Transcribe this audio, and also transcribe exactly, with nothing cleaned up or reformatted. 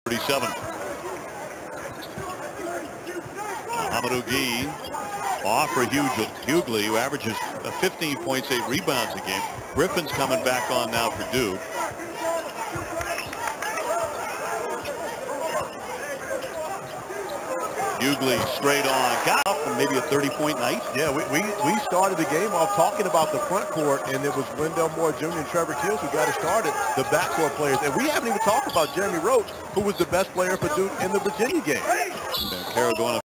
thirty-seven. Mohamed off for Hughley, who averages fifteen points, eight rebounds a game. Griffin's coming back on now for Duke. Hughley straight on, got up for maybe a thirty-point night. Yeah, we, we, we started the game off talking about the front court, and it was Wendell Moore Junior and Trevor Keels who got it started, the backcourt players. And we haven't even talked about Jeremy Roach, who was the best player for Duke in the Virginia game. Carroll going up.